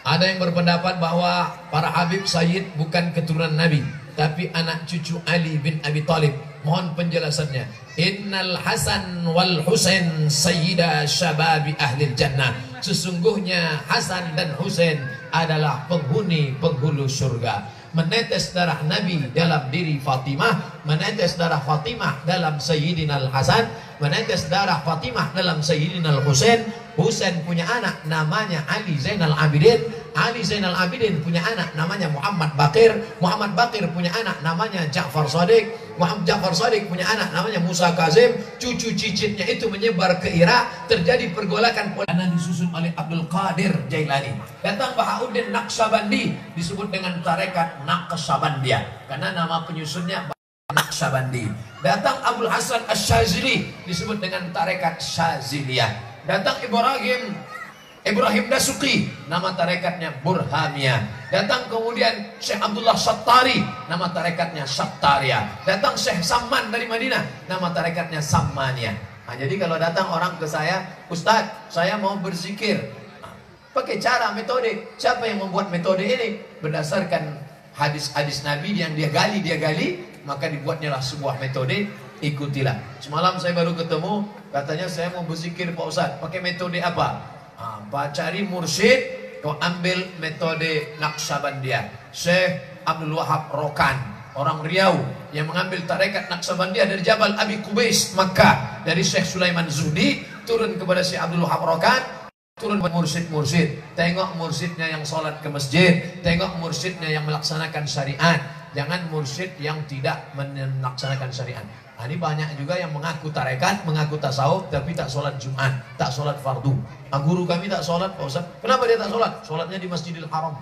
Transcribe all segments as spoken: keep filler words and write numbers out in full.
Ada yang berpendapat bahwa para Habib Sayyid bukan keturunan Nabi, tapi anak cucu Ali bin Abi Thalib. Mohon penjelasannya. Innal Hasan wal Husain sayyida syababi ahli jannah. Sesungguhnya Hasan dan Husain adalah penghuni penghulu surga. Menetes darah Nabi dalam diri Fatimah, menetes darah Fatimah dalam Sayyidina Al-Hasan, menetes darah Fatimah dalam Sayyidina Al-Husain. Husain punya anak namanya Ali Zainal Abidin, Ali Zainal Abidin punya anak namanya Muhammad Bakir, Muhammad Bakir punya anak namanya Ja'far Shadiq, Muhammad Ja'far Shadiq punya anak namanya Musa Kazim. Cucu cicitnya itu menyebar ke Irak, terjadi pergolakan politik disusun oleh Abdul Qadir Jailani. Datang Bahauddin Naqsyabandi, disebut dengan tarekat Naqsyabandiyah karena nama penyusunnya Naqsyabandi. Datang Abdul Hasan Asy-Syadzili, disebut dengan tarekat Syadziliyah. Datang Ibrahim Ibrahim Dasuqi, nama tarekatnya Burhamiyah. Datang kemudian Syekh Abdullah Sattari, nama tarekatnya Sattariyah. Datang Syekh Samman dari Madinah, nama tarekatnya Sammaniyah. Nah, jadi kalau datang orang ke saya, Ustadz, saya mau berzikir, nah, pakai cara metode. Siapa yang membuat metode ini? Berdasarkan hadis-hadis Nabi yang dia gali, dia gali, maka dibuatnya lah sebuah metode. Ikutilah. Semalam saya baru ketemu, katanya saya mau berzikir Pak Ustadz, pakai metode apa? Nah, cari mursyid, kau ambil metode Naqsyabandiyah. Syekh Abdul Wahab Rokan, orang Riau, yang mengambil tarekat Naqsyabandiyah dari Jabal Abi Qubais, Makkah. Dari Syekh Sulaiman Zuhdi, turun kepada Syekh Abdul Wahab Rokan, turun ke mursyid-mursyid. Tengok mursyidnya yang sholat ke masjid, tengok mursyidnya yang melaksanakan syariat. Jangan mursyid yang tidak melaksanakan syariat. Nah, ini banyak juga yang mengaku tarekat, mengaku tasawuf, tapi tak sholat Jumat, tak sholat fardu. Nah, guru kami tak sholat, Pak Ustaz. Kenapa dia tak sholat? Sholatnya di Masjidil Haram.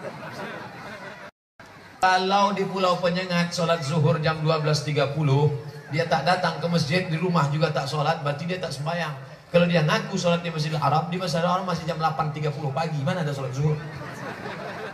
Kalau di Pulau Penyengat sholat zuhur jam dua belas tiga puluh, dia tak datang ke masjid, di rumah juga tak sholat, berarti dia tak sembahyang. Kalau dia ngaku sholat di Masjidil Haram, di Masjidil Haram masih jam delapan tiga puluh pagi, mana ada sholat zuhur?